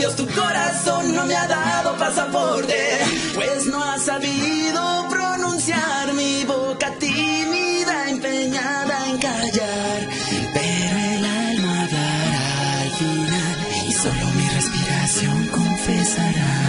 labios, tu corazón no me ha dado pasaporte, pues no has sabido pronunciar mi boca tímida, empeñada en callar. Pero el alma hablará al final y solo mi respiración confesará.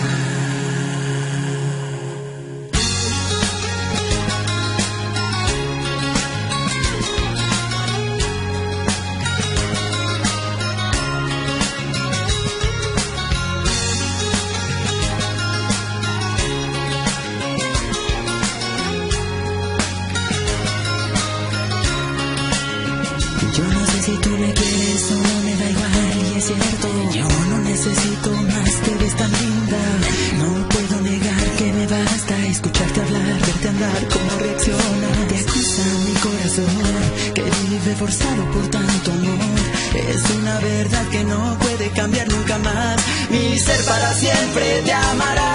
Yo no sé si tú me quieres o no, me da igual y es cierto. Yo no necesito más, te ves tan linda. No puedo negar que me basta escucharte hablar, verte andar, cómo reacciona. Te acusa mi corazón, que vive forzado por tanto amor. Es una verdad que no puede cambiar nunca más. Mi ser para siempre te amará.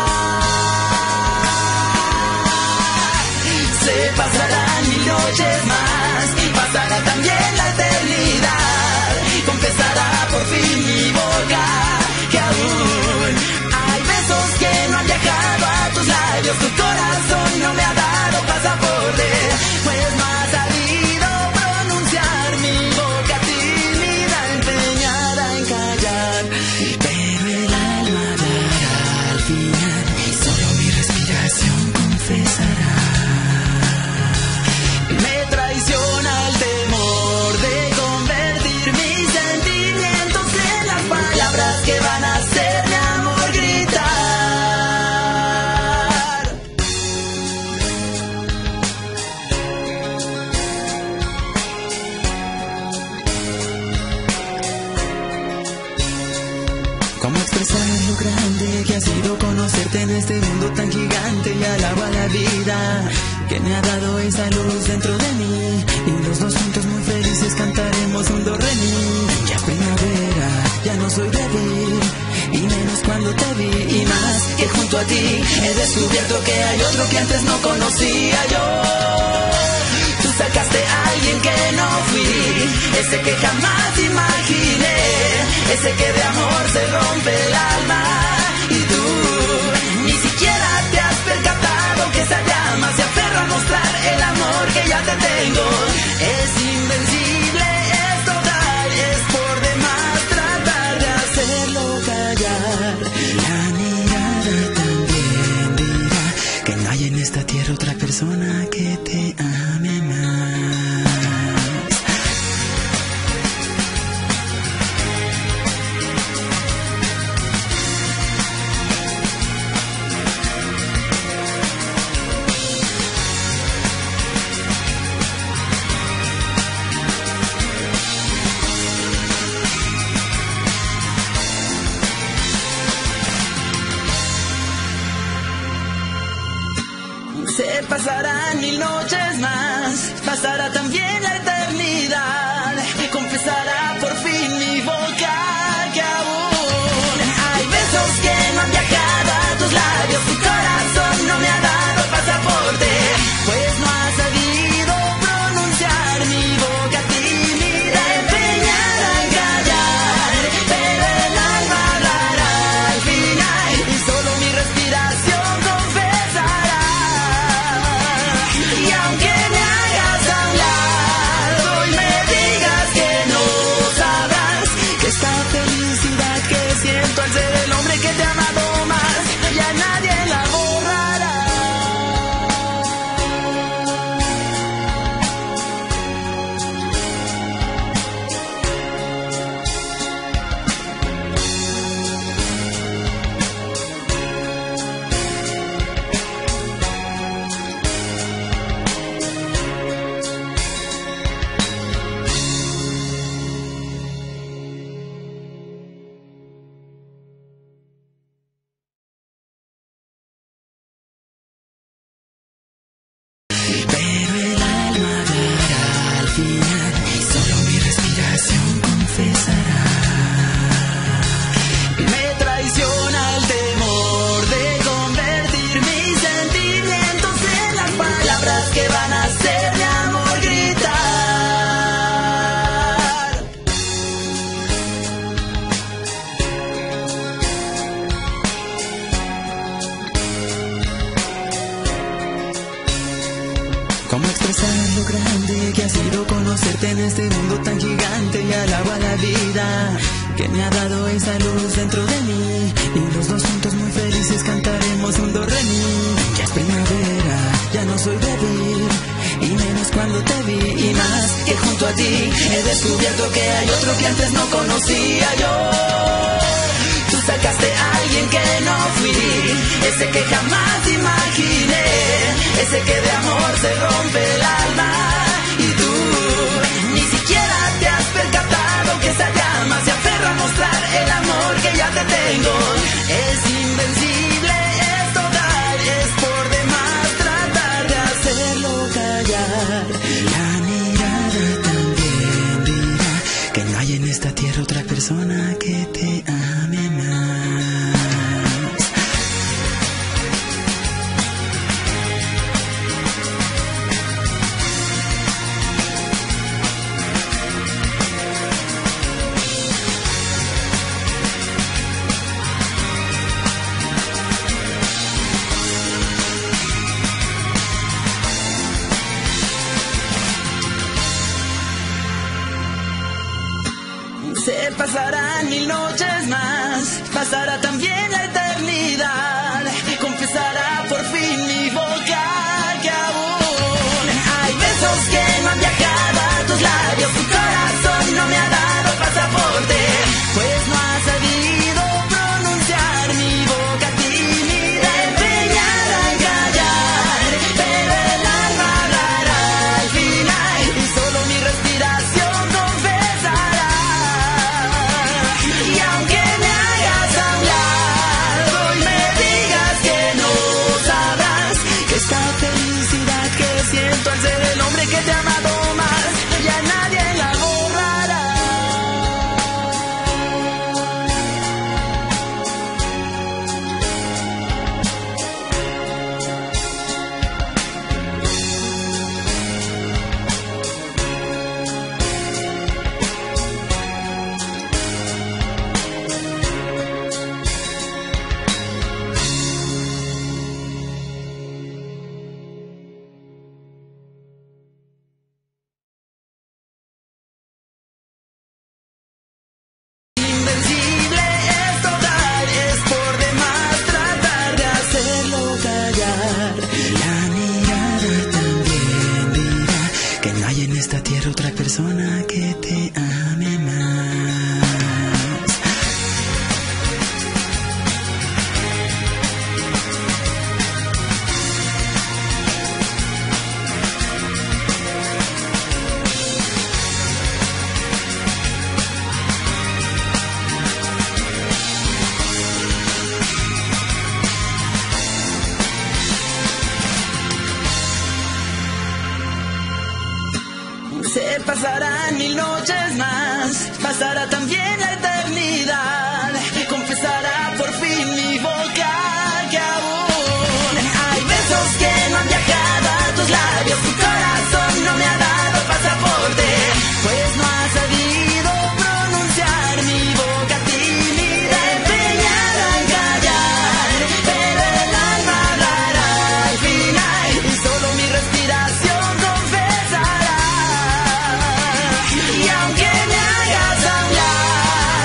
Se pasarán 1000 noches más, pasará también la eternidad. Confesará por fin mi boca que aún hay besos que no han viajado a tus labios. Tu corazón no me ha dado pasaporte, pues no ha sabido pronunciar mi boca tímida, empeñada en callar. Pero el alma hablará al final y solo mi respiración confesará. Me traiciona el temor de convertir mis sentimientos en las palabras que van a hacer mi amor gritar. ¿Cómo expresar lo grande que ha sido conocerte en este mundo tan gigante? Y alabo a la vida que me ha dado esa luz dentro de mí, y los dos juntos muy felices cantaremos un do re mi. Ya es primavera, ya no soy débil, y menos cuando te vi, y más que junto a ti he descubierto que hay otro que antes no conocía yo. Tú sacaste a alguien que no fui, ese que jamás imaginé, ese que de amor se rompe el alma, y tú ni siquiera te has percatado que esa llama se aferra a mostrar el amor que ya te tengo. Es invencible, es total, es por demás tratar de hacerlo callar. La mirada también dirá que no hay en esta tierra otra persona que te ame más. Se pasarán 1000 noches más, pasará también la eternidad. Confesará por fin mi boca que aún hay besos que no han viajado a tus labios. Tu corazón no me ha dado pasaporte, pues no ha sabido pronunciar mi boca tímida, empeñada en callar. Pero el alma hablará al final y solo mi respiración confesará. Y aunque me hagas hablar, hoy me digas que no sabes. conocerte en este mundo tan gigante y alabo a la vida que me ha dado esa luz dentro de mí. Y los dos juntos muy felices cantaremos un do re mi. Ya es primavera, ya no soy débil, y menos cuando te vi. Y más que junto a ti he descubierto que hay otro que antes no conocía yo. Tú sacaste a alguien que no fui, ese que jamás imaginé, ese que de amor se rompe el alma. Y tú ni siquiera te has percatado que esa llama se aferra a mostrar el amor que ya te tengo. Es invencible, es total, es por demás tratar de hacerlo callar. La mirada también dirá que no hay en esta tierra otra persona que te ame más. Se pasarán 1000 noches más, pasará también la eternidad, confesará por fin mi boca que aún hay besos que no han viajado a tus labios, tu corazón no me ha dado pasaporte, pues no ha sabido pronunciar mi boca tímida, empeñada en callar, pero el alma hablará al final y solo mi respiración confesará. Y aunque me hagas a un lado y me digas que no sabrás que esta felicidad que siento al ser el hombre que te ha amado más, ya nadie la borrará. Invencible, es total, es por demás tratar de hacerlo callar. La mirada también dirá que no hay en esta tierra otra persona que te ame más. Se pasarán 1000 noches más, pasará también la eternidad, confesará por fin mi boca que aún hay besos que no han viajado a tus labios, tu corazón no me ha dado pasaporte, pues no ha sabido pronunciar mi boca tímida, empeñada en callar, pero el alma hablará al final y solo mi respiración confesará. Y aunque me hagas hablar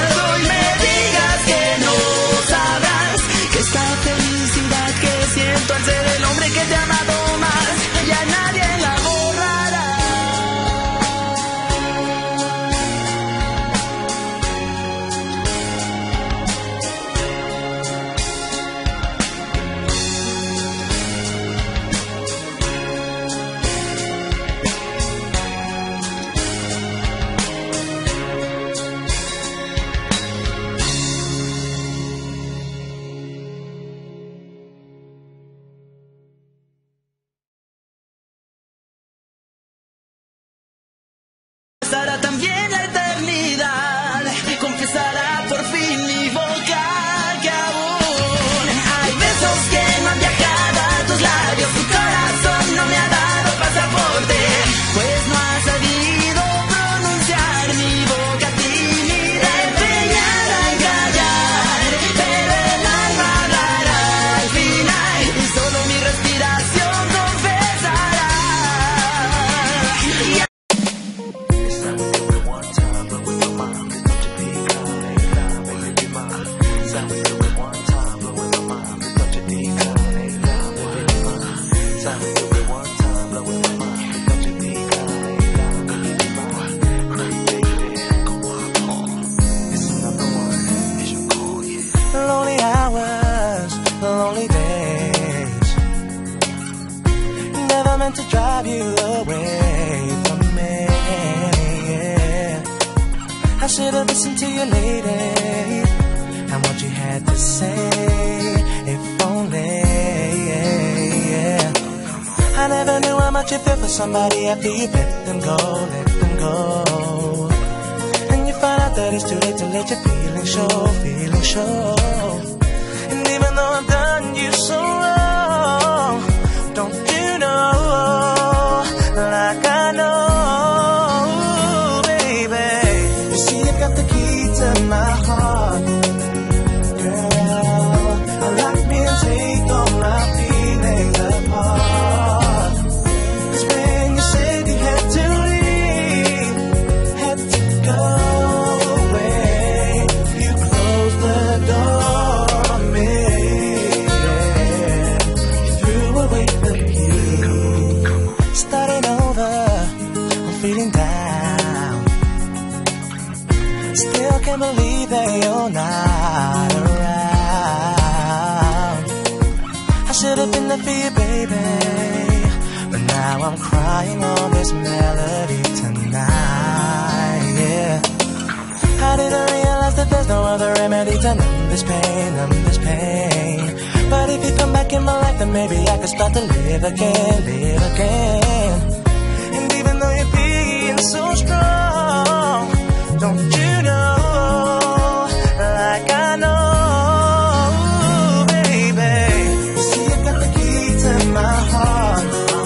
meant to drive you away from me. I should have listened to you, lady, and what you had to say, if only. I never knew how much you feel for somebody after you let them go, let them go. And you find out that it's too late to let your feelings show, feelings show. And even though I've done you so wrong, don't you know, like I know, baby. You see, you got the key to my heart, girl. Lock me and take all my feelings apart. 'Cause when you said you had to leave, had to go away, you closed the door on me, yeah. You threw away the key. Starting over, I'm feeling down. Still can't believe that you're not around. I should have been there for you, baby, but now I'm crying on this melody tonight, yeah. How did I realize that there's no other remedy to numb this pain, numb this pain? But if you come back in my life, then maybe I can start to live again, live again. And even though you're being so strong, don't you know, like I know, baby. You see, you got the key to my heart,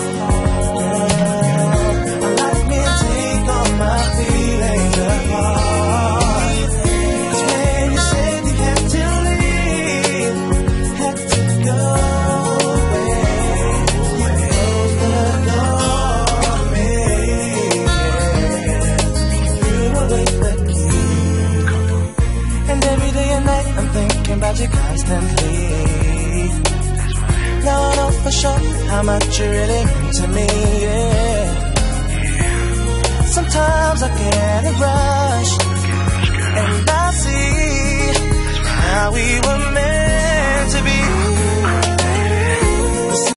girl. Like me and take all my feelings apart. 'Cause when you said you had to leave, had to go away, you closed the door on me, yeah. Threw away the key. And every day and night I'm thinking about you constantly. Now I know for sure how much you really mean to me, yeah.